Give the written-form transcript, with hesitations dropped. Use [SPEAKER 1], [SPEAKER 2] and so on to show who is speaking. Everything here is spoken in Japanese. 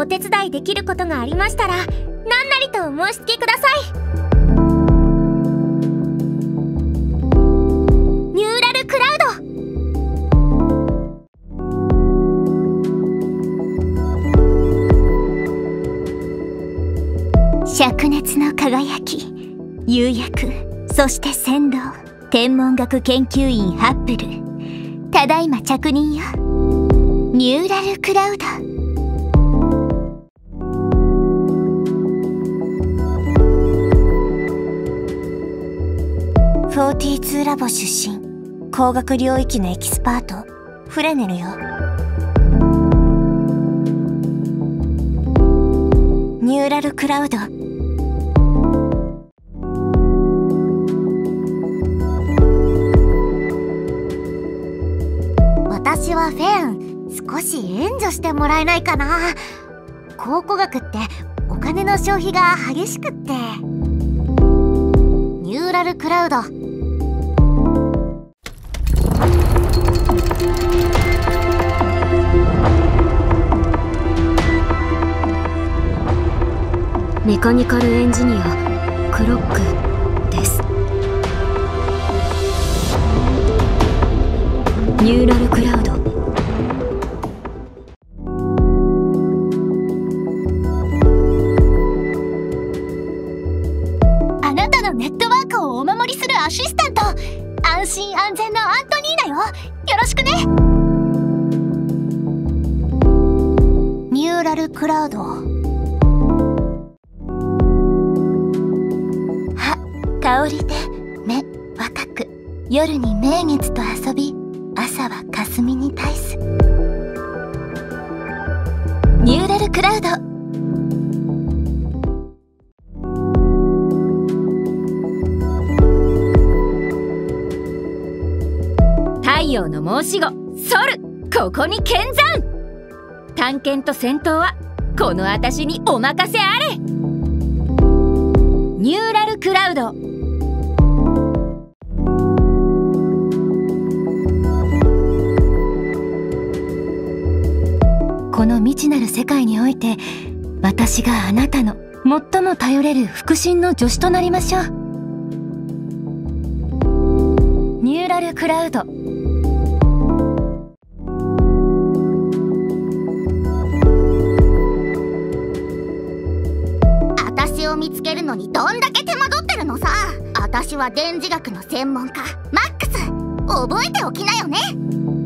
[SPEAKER 1] お手伝いできることがありましたら何なりとお申し付けください。ニューラルクラウド。灼熱の輝き、釉薬、そして閃動。天文学研究員ハッブル、ただいま着任よ。ニューラルクラウド。42ラボ出身、光学領域のエキスパート、フレネルよ。ニューラルクラウド。私はフェン、少し援助してもらえないかな。考古学ってお金の消費が激しくって。ニューラルクラウド。
[SPEAKER 2] メカニカルエンジニアクロックです。ニューラルクラウド。
[SPEAKER 1] あなたのネットワークをお守りするアシスタント、安心安全のアントニーナよ。よろしくね。ニューラルクラウド。香りで目若く、夜に名月と遊び、朝は霞に対す。ニューラルクラウド。
[SPEAKER 2] 太陽の申し子ソル、ここに見参。探検と戦闘はこの私にお任せあれ。ニューラルクラウド。
[SPEAKER 1] この未知なる世界において、私があなたの最も頼れる腹心の助手となりましょう。ニューラルクラウド。私を見つけるのにどんだけ手間取ってるのさ。私は電磁学の専門家マックス、覚えておきなよね。